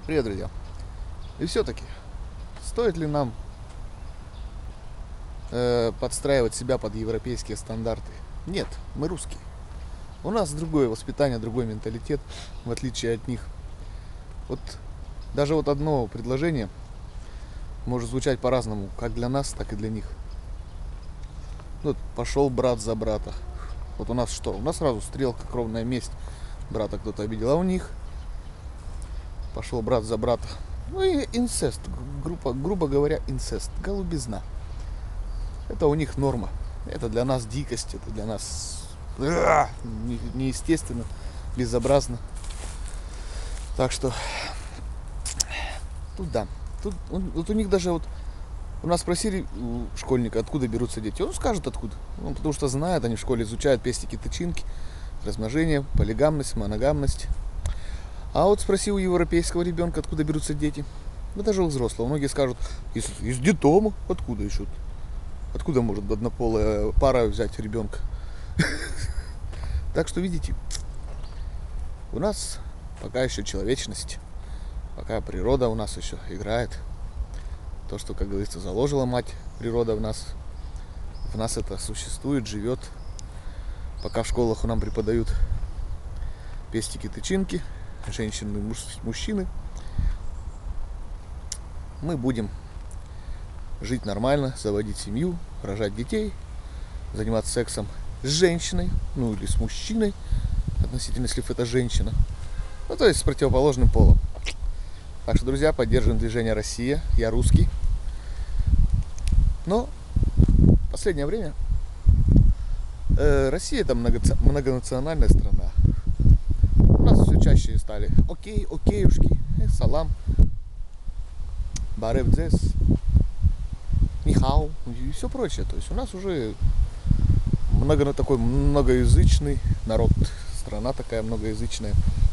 Привет, друзья. И все-таки, стоит ли нам подстраивать себя под европейские стандарты? Нет, мы русские. У нас другое воспитание, другой менталитет, в отличие от них. Вот даже вот одно предложение может звучать по-разному, как для нас, так и для них. Вот пошел брат за брата. Вот у нас что? У нас сразу стрелка, кровная месть. Брата кто-то обидел, а у них пошел брат за брата. Ну и инцест, грубо говоря, инцест, голубизна. Это у них норма. Это для нас дикость, это для нас неестественно, безобразно. Так что тут да. Тут у них даже вот у нас спросили у школьника, откуда берутся дети. Он скажет откуда. Ну, потому что знает, они в школе изучают пестики, тычинки, размножение, полигамность, моногамность. А вот спроси у европейского ребенка, откуда берутся дети. Да даже у взрослого. Многие скажут, из детдома. Откуда еще? Откуда может однополая пара взять ребенка? Так что видите, у нас пока еще человечность, пока природа у нас еще играет. То, что, как говорится, заложила мать природа в нас это существует, живет. Пока в школах нам преподают пестики, тычинки, женщины, мужчины, мы будем жить нормально, заводить семью, рожать детей, заниматься сексом с женщиной, ну или с мужчиной, относительно, если это женщина, ну то есть с противоположным полом. Так что, друзья, поддерживаем движение Россия, я русский. Но в последнее время Россия это многонациональная страна. У нас все чаще стали окейушки, салам, барев дзес, нихау и все прочее. То есть у нас уже такой многоязычный народ, страна такая многоязычная.